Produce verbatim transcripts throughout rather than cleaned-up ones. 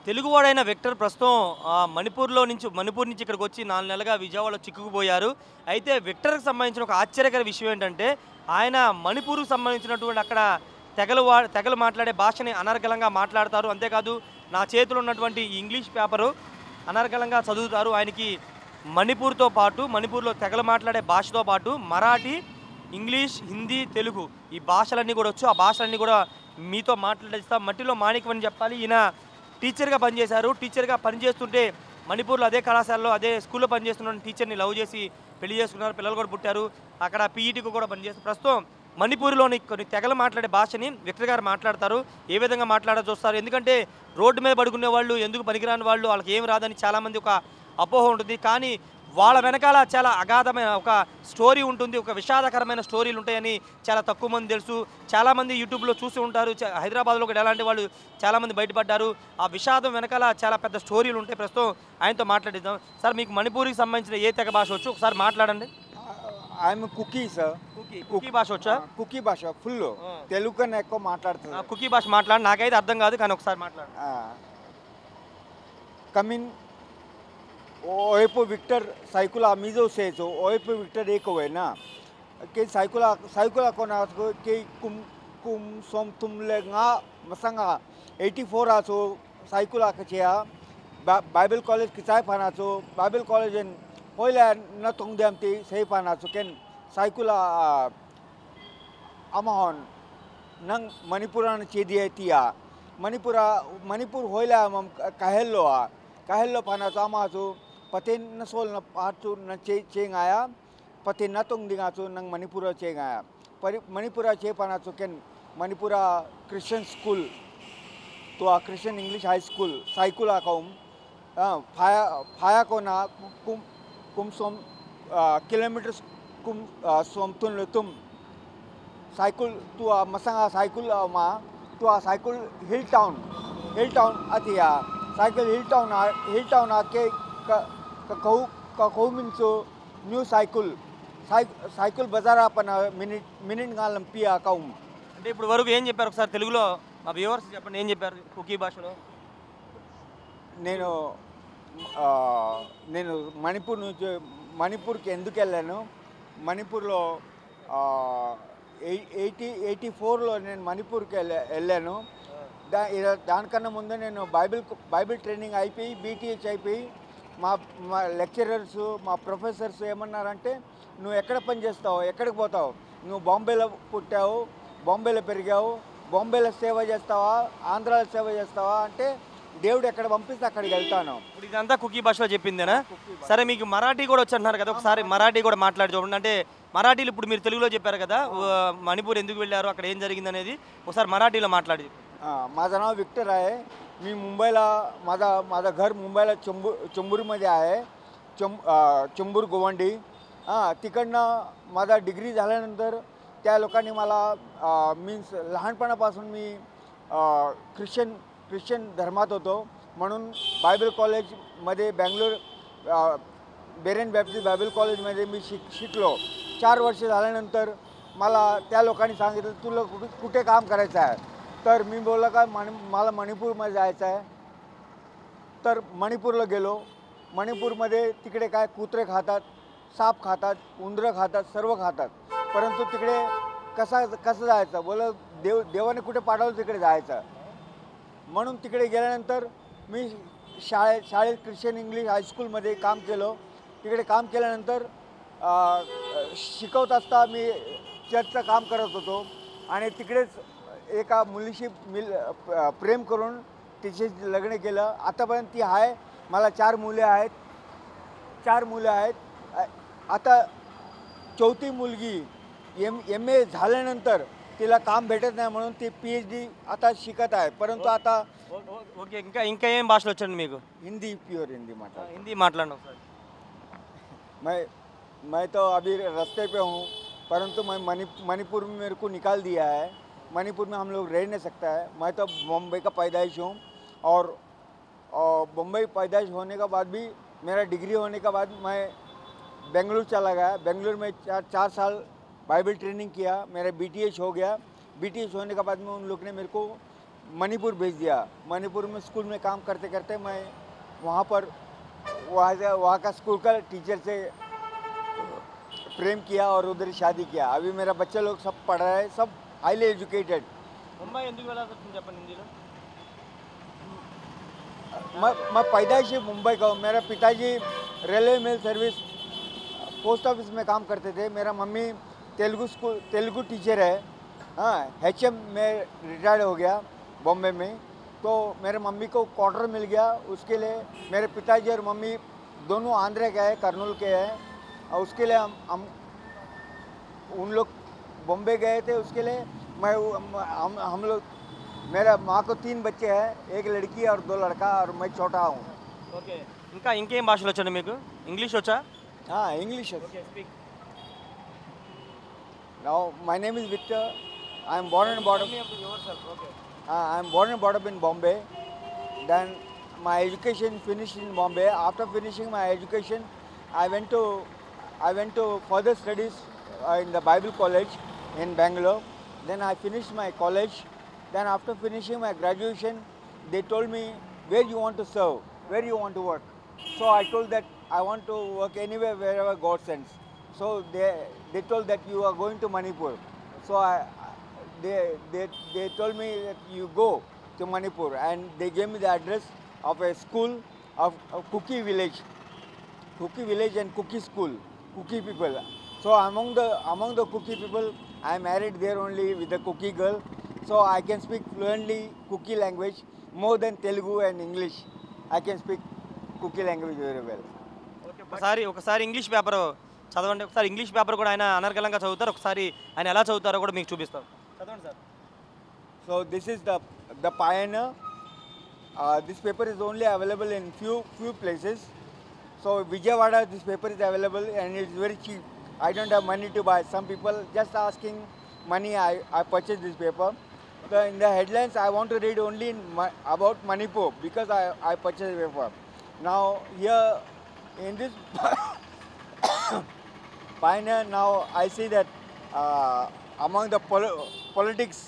తెలుగువాడైన Victor ప్రస్తుతం ఆహ్, మణిపూర్‌లో నుంచి మణిపూర్ నుంచి ఇక్కడికొచ్చి నాలుగు నెలలుగా విజయవాడలో చిక్కుకుపోయారు. అయితే విక్టర్‌కి సంబంధించిన ఒక ఆశ్చర్యకర విషయం ఏంటంటే, ఆయన మణిపూర్‌కి సంబంధించినటువంటి అక్కడ తెగలు వా తెగలు మాట్లాడే భాషని అనర్గళంగా మాట్లాడతారు. అంతేకాదు నా చేతిలో ఉన్నటువంటి ఈ ఇంగ్లీష్ పేపరు అనర్గళంగా చదువుతారు. ఆయనకి మణిపూర్‌తో పాటు మణిపూర్‌లో తెగలు మాట్లాడే భాషతో పాటు మరాఠీ, ఇంగ్లీష్, హిందీ, తెలుగు ఈ భాషలన్నీ కూడా వచ్చు. ఆ భాషలన్నీ కూడా మీతో మాట్లాడిస్తా. మట్టిలో మాణిక్యం అని చెప్పాలి. ఈయన టీచర్‌గా పనిచేశారు. టీచర్‌గా పనిచేస్తుంటే మణిపూర్‌లో అదే కళాశాలలో అదే స్కూల్‌లో పనిచేస్తున్న టీచర్‌ని లవ్ చేసి పెళ్లి చేసుకున్నారు. పిల్లలు కూడా పుట్టారు. అక్కడ పీఈటీకి కూడా పనిచేస్తారు. ప్రస్తుతం మణిపూర్‌లోని కొన్ని తెగలు మాట్లాడే భాషని విక్టర్ గారు మాట్లాడతారు. ఏ విధంగా మాట్లాడాలో చూస్తారు. ఎందుకంటే రోడ్డు మీద పడుకునే వాళ్ళు, ఎందుకు పనికిరాని వాళ్ళు, వాళ్ళకి ఏమి రాదని చాలామంది ఒక అపోహ ఉంటుంది. కానీ వాళ్ళ వెనకాల చాలా అగాధమైన ఒక స్టోరీ ఉంటుంది. ఒక విషాదకరమైన స్టోరీలు ఉంటాయని చాలా తక్కువ మంది తెలుసు. చాలామంది యూట్యూబ్‌లో చూసి ఉంటారు. చ హైదరాబాద్‌లో కూడా ఎలాంటి వాళ్ళు చాలామంది బయటపడ్డారు. ఆ విషాదం వెనకాల చాలా పెద్ద స్టోరీలు ఉంటాయి. ప్రస్తుతం ఆయనతో మాట్లాడిద్దాం. సార్ మీకు మణిపూర్‌కి సంబంధించిన ఏ తెగ భాష వచ్చు? ఒకసారి మాట్లాడండి. I'm Kuki sir. కుకీ కుకీ భాష వచ్చా? కుకీ భాష ఫుల్ ఆ. తెలుగు కన్నా ఎక్కువ ఆ, మాట్లాడుతుంది. కుకీ భాష మాట్లాడి నాకైతే అర్థం కాదు కానీ ఒకసారి మాట్లాడు. కమిన్ ఓయపు విక్టర్ సైకులా మీజో సేజో ఓయపు విక్టర్ ఏకో ना के साइकुला साइकुला को ना के कुम कुम सोम तुम ले nga masanga eighty-four आसो साइकुला कचिया बाइबल कॉलेज किसाय पानासो बाइबल कॉलेज इन होइला न तोंगदेमती सही पानासो केन साइकुला अमहन नंग मणिपुरान चेदियतिया मणिपुरा मणिपुर होइला मम काहेलो आ काहेलो पानासो अमासो पतेन न सोल न पाचू न चे चेंग आया पते न तोंग दिगाचो नंग मणिपुरा चेंग आया परि मणिपुरा चे पानाचो केन मणिपुरा क्रिश्चियन स्कूल तो आ क्रिश्चियन इंग्लिश हाई स्कूल साइकुला कौम फाया फाया को ना कुम कुम सोम किलोमीटर कुम सोम तुन ले तुम साइकुल तो आ मसंगा साइकुल मा तो आ साइकुल हिल टाउन हिल टाउन अतिया साइकुल हिल टाउन हिल टाउन आके कहू कहू मीन्सो न्यू साइकुल साइकुल बजारा अपन मिनिट मिनिट గా లంపియా కౌం. అంటే ఇప్పుడు వరకు ఏం చెప్పారు ఒకసారి తెలుగులో మా వ్యూవర్స్ చెప్పండి ఏం చెప్పారు కుకీ భాషలో? నేను ఆ, నేను మణిపూర్ నుంచి మణిపూర్కి ఎందుకు వెళ్ళాను, మణిపూర్లో ఎయిటీ ఎయిటీ ఫోర్లో నేను మణిపూర్కి వెళ్ళా వెళ్ళాను దా ఇర- దానికన్నా ముందు నేను బైబిల్ బైబిల్ ట్రైనింగ్ అయిపోయి బీటీహెచ్ అయిపోయి మా మా లెక్చరర్స్ మా ప్రొఫెసర్స్ ఏమన్నారంటే నువ్వు ఎక్కడ పని చేస్తావు, ఎక్కడికి పోతావు, నువ్వు బాంబేలో పుట్టావు, బాంబేలో పెరిగావు, బాంబేలో సేవ చేస్తావా, ఆంధ్రాలో సేవ చేస్తావా అంటే దేవుడు ఎక్కడ పంపిస్తే అక్కడికి వెళ్తాను. ఇప్పుడు ఇదంతా కుకీ భాషలో చెప్పిందేనా? సరే మీకు మరాఠీ కూడా వచ్చి అంటున్నారు కదా, ఒకసారి మరాఠీ కూడా మాట్లాడి చూడండి. అంటే మరాఠీలు ఇప్పుడు మీరు తెలుగులో చెప్పారు కదా, ఆ, మణిపూర్ ఎందుకు వెళ్ళారు, అక్కడ ఏం జరిగింది అనేది ఒకసారి మరాఠీలో మాట్లాడి చెప్పండి. हां, माझं नाव विक्टर आहे. मी मुंबईला माझा माझं घर मुंबईला चेंबूर चेंबूरमध्ये आहे. चेंब चेंबूर गोवंडी. हां, तिकडनं माझा डिग्री झाल्यानंतर त्या लोकांनी मला मीन्स लहानपणापासून मी ख्रिश्चन ख्रिश्चन धर्मात होतो म्हणून बायबल कॉलेजमध्ये बँगलोर बेरेन बॅप्टिस्ट बायबल कॉलेजमध्ये मी शिक शिकलो. चार वर्ष झाल्यानंतर मला त्या लोकांनी सांगितलं तुला कुठे कुठे काम करायचं आहे, तर मी बोललो का मणि मला मणिपूरमध्ये जायचं आहे. तर मणिपूरला गेलो. मणिपूरमध्ये तिकडे काय कुत्रे खातात, साप खातात, उंदरं खातात, सर्व खातात. परंतु तिकडे कसा कसं जायचं, बोलं देव देवाने कुठे पाठवलं तिकडे जायचं. म्हणून तिकडे गेल्यानंतर मी शाळेत शाळेत ख्रिश्चन इंग्लिश हायस्कूलमध्ये काम केलं. तिकडे काम केल्यानंतर शिकवत असता मी चर्चचं काम करत होतो आणि तिकडेच एका मुलीशी मिल प्रेम करून तिचे लग्न केलं. आतापर्यंत ती आहे. मला चार मुले आहेत चार मुलं आहेत. आता चौथी मुलगी एम एम ए झाल्यानंतर तिला काम भेटत नाही म्हणून ती पी एच डी आता शिकत आहे. परंतु आता ఓకే, ఇంకా ఇంకా ఏం భాషలు వచ్చండి మీకు? हिंदी प्योर हिंदी माता. హిందీ మాట్లాడండి ఒకసారి. मैं मैं तो अभी रास्ते पे हूँ, परंतु मैं मणि मणिपुर में मेरे को निकाल दिया है. मणिपुर में हम लोग रह नहीं सकता है. मैं तो बम्बई का पैदाइश हूँ और बम्बई पैदाइश होने के बाद भी मेरा डिग्री होने के बाद मैं बेंगलुरु चला गया. बेंगलुरु में चार चार साल बाइबल ट्रेनिंग किया. मेरा बी टी एच हो गया. बी टी एच होने के बाद में उन लोग ने मेरे को मणिपुर भेज दिया। मणिपुर में स्कूल में काम करते करते मैं वहाँ पर वहाँ से वहाँ का स्कूल का टीचर से प्रेम किया और उधर शादी किया। अभी मेरा बच्चा लोग सब पढ़ रहा है, सब हाईली एजुकेटेड। ముంబై ఎందుకు వెళ్ళాల్సి వచ్చింది చెప్పండి హిందీలో. मैं मैं पैदाइशी मुंबई का हूँ। मेरा पिताजी railway mail service post office में काम करते थे। मेरा mummy Telugu school Telugu teacher है। हाँ, एच एम में रिटायर्ड हो गया बॉम्बे में। तो मेरे मम्मी को क्वार्टर मिल गया, उसके लिए मेरे पिताजी और मम्मी दोनों आंध्र के हैं, कर्नूल के हैं। और उसके लिए हम हम उन लोग बॉम्बे गए थे। उसके लिए मैं हम हम लोग मेरा माँ को तीन बच्चे हैं, एक लड़की और दो लड़का, और मैं छोटा हूँ। ఓకే, ఇంకా ఇంకేం భాషలు వచ్చండి మీకు? ఇంగ్లీష్ వచ్చా? हाँ, इंग्लिश है। Okay, speak. Now my name is Victor. I am born and brought up. Okay. Uh, I am born and brought up in Bombay. Then my education finished in Bombay. After finishing my education, I went to I went to further studies uh, in the Bible College in Bangalore. Then I finished my college. Then after finishing my graduation, they told me, where you want to serve, where you want to work. So I told that I want to work anywhere wherever God sends. So they they told that you are going to Manipur. So I they they they told me that you go to Manipur, and they gave me the address of a school of, of Kuki village, Kuki village and Kuki school, Kuki people. So among the among the Kuki people, I am married there only with a Kuki girl. So I can speak fluently Kuki language more than Telugu and English. I can speak Kuki language very well. Okay, ఒకసారి ఒకసారి English paper చదవండి. ఒకసారి English paper కూడా ఆయన అనర్గళంగా చదువుతారు. ఒకసారి ఆయన ఎలా చదువుతారో కూడా మీకు చూపిస్తాం. చదవండి సార్. So this is the the Pioneer. Uh, this paper is only available in few few places. So Vijayawada, this paper is available and it's very cheap. I don't have money to buy. Some people just asking money. I I purchased this paper. The, in the headlines, I want to read only in, Ma- about Manipur because I I purchased the paper. Now here in this Pioneer, now I see that uh, among the pol- politics.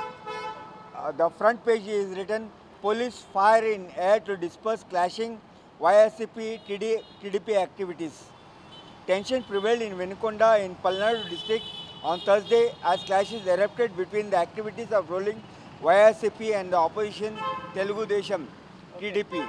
Uh, the front page is written, police fire in air to disperse clashing Y S C P T D P activities. Tension prevailed in Venukonda in Palnadu district on Thursday as clashes erupted between the activities of ruling Y S C P and the opposition Telugu Desam T D P.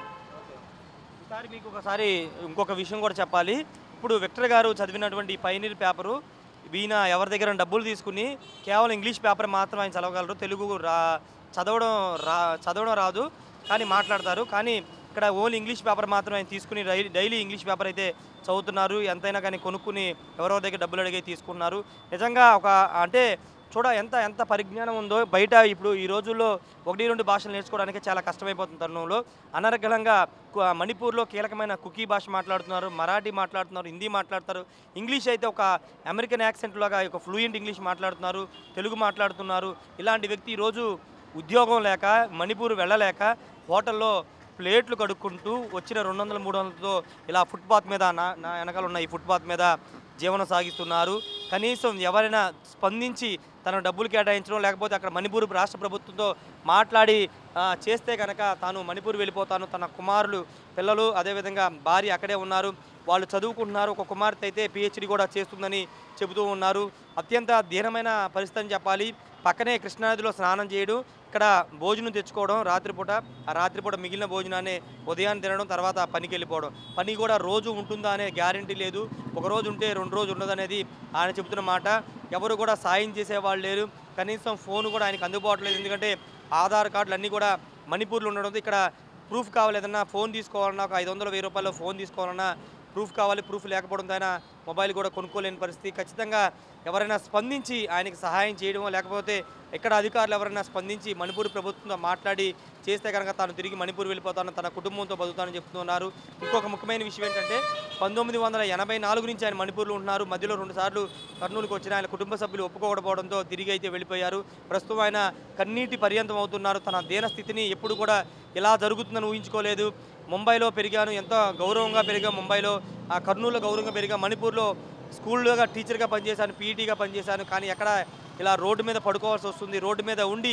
ఒకసారి మీకు ఒకసారి ఇంకొక విషయం కూడా చెప్పాలి. ఇప్పుడు Victor గారు చదివినటువంటి ఈ పైనీర్ పేపరు ఈయన ఎవరి దగ్గర డబ్బులు తీసుకుని కేవలం ఇంగ్లీష్ పేపర్ మాత్రం ఆయన చదవగలరు. తెలుగు రా చదవడం రా చదవడం రాదు, కానీ మాట్లాడతారు. కానీ ఇక్కడ ఓన్లీ ఇంగ్లీష్ పేపర్ మాత్రం ఆయన తీసుకుని డైలీ డైలీ ఇంగ్లీష్ పేపర్ అయితే చదువుతున్నారు. ఎంతైనా కానీ కొనుక్కుని ఎవరెవరి దగ్గర డబ్బులు అడిగి తీసుకున్నారు. నిజంగా ఒక అంటే చూడ ఎంత ఎంత పరిజ్ఞానం ఉందో. బయట ఇప్పుడు ఈ రోజుల్లో ఒకటి రెండు భాషలు నేర్చుకోవడానికి చాలా కష్టమైపోతున్న తరుణంలో అనర్గళంగా కు- మణిపూర్లో కీలకమైన కుకీ భాష మాట్లాడుతున్నారు, మరాఠీ మాట్లాడుతున్నారు, హిందీ మాట్లాడతారు. ఇంగ్లీష్ అయితే ఒక అమెరికన్ యాక్సెంట్ లాగా ఒక ఫ్లూయెంట్ ఇంగ్లీష్ మాట్లాడుతున్నారు, తెలుగు మాట్లాడుతున్నారు. ఇలాంటి వ్యక్తి ఈరోజు ఉద్యోగం లేక మణిపూర్ వెళ్ళలేక హోటల్లో ప్లేట్లు కడుక్కుంటూ వచ్చిన రెండు వందల మూడు వందలతో ఇలా ఫుట్పాత్ మీద నా నా వెనకాల ఉన్న ఈ ఫుట్పాత్ మీద జీవనం సాగిస్తున్నారు. కనీసం ఎవరైనా స్పందించి తన డబ్బులు కేటాయించడం లేకపోతే అక్కడ మణిపూర్ రాష్ట్ర ప్రభుత్వంతో మాట్లాడి ఆ, చేస్తే కనుక తాను మణిపూర్ వెళ్ళిపోతాను, తన కుమారులు పిల్లలు అదేవిధంగా భార్య అక్కడే ఉన్నారు, వాళ్ళు చదువుకుంటున్నారు. ఒక కుమార్తె అయితే పిహెచ్డి కూడా చేస్తుందని చెబుతూ ఉన్నారు. అత్యంత దీనమైన పరిస్థితి అని చెప్పాలి. పక్కనే కృష్ణానదిలో స్నానం చేయడం, ఇక్కడ భోజనం తెచ్చుకోవడం రాత్రిపూట, ఆ రాత్రిపూట మిగిలిన భోజనాన్ని ఉదయాన్ని తినడం, తర్వాత పనికి వెళ్ళిపోవడం. పని కూడా రోజు ఉంటుందా అనే గ్యారంటీ లేదు. ఒక రోజు ఉంటే రెండు రోజు ఉండదనేది ఆయన చెబుతున్న మాట. ఎవరు కూడా సాయం చేసేవాళ్ళు లేరు. కనీసం ఫోన్ కూడా ఆయనకు అందుబాటులో లేదు. ఎందుకంటే ఆధార్ కార్డులు అన్నీ కూడా మణిపూర్లో ఉండడంతో ఇక్కడ ప్రూఫ్ కావాలి, ఏదన్నా ఫోన్ తీసుకోవాలన్నా ఒక ఐదు వందల వెయ్యి రూపాయలు ఫోన్ తీసుకోవాలన్నా ప్రూఫ్ కావాలి. ప్రూఫ్ లేకపోవడంతో ఆయన మొబైల్ కూడా కొనుక్కోలేని పరిస్థితి. ఖచ్చితంగా ఎవరైనా స్పందించి ఆయనకి సహాయం చేయడమో లేకపోతే ఇక్కడ అధికారులు ఎవరైనా స్పందించి మణిపూర్ ప్రభుత్వంతో మాట్లాడి చేస్తే కనుక తాను తిరిగి మణిపూర్ వెళ్ళిపోతాను, తన కుటుంబంతో బతుకుతానని చెప్తున్నారు. ఇంకొక ముఖ్యమైన విషయం ఏంటంటే పంతొమ్మిది వందల ఎనభై నాలుగు నుంచి ఆయన మణిపూర్లో ఉంటున్నారు. మధ్యలో రెండుసార్లు కర్నూలుకు వచ్చిన ఆయన కుటుంబ సభ్యులు ఒప్పుకోకపోవడంతో తిరిగి అయితే వెళ్ళిపోయారు. ప్రస్తుతం ఆయన కన్నీటి పర్యంతం అవుతున్నారు. తన దీన స్థితిని ఎప్పుడు కూడా ఇలా జరుగుతుందని ఊహించుకోలేదు. ముంబైలో పెరిగాను, ఎంతో గౌరవంగా పెరిగా ముంబైలో, ఆ కర్నూలులో గౌరవంగా పెరిగా, మణిపూర్లో స్కూల్లోగా టీచర్గా పనిచేశాను, పీఈటీగా పనిచేశాను. కానీ ఎక్కడ ఇలా రోడ్డు మీద పడుకోవాల్సి వస్తుంది. రోడ్డు మీద ఉండి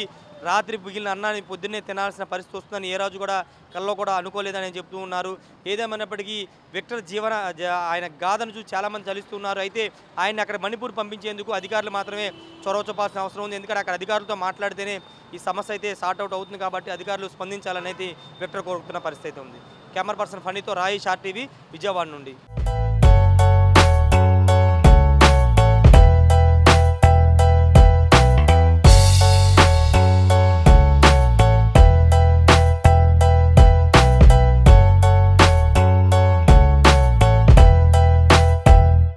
రాత్రి మిగిలిన అన్నాన్ని పొద్దున్నే తినాల్సిన పరిస్థితి వస్తుందని ఏ రాజు కూడా కల్లో కూడా అనుకోలేదని చెప్తూ ఉన్నారు. ఏదేమైనప్పటికీ విక్టర్ జీవన జ- ఆయన గాథను చూసి చాలామంది చలిస్తున్నారు. అయితే ఆయన అక్కడ మణిపూర్ పంపించేందుకు అధికారులు మాత్రమే చొరవ చూపాల్సిన అవసరం ఉంది. ఎందుకంటే అక్కడ అధికారులతో మాట్లాడితేనే ఈ సమస్య అయితే సార్ట్ అవుట్ అవుతుంది కాబట్టి అధికారులు స్పందించాలని అయితే విక్టర్ కోరుతున్న పరిస్థితి ఉంది. కెమెరా పర్సన్ ఫనీతో రాయి షార్ టీవీ విజయవాడ నుండి.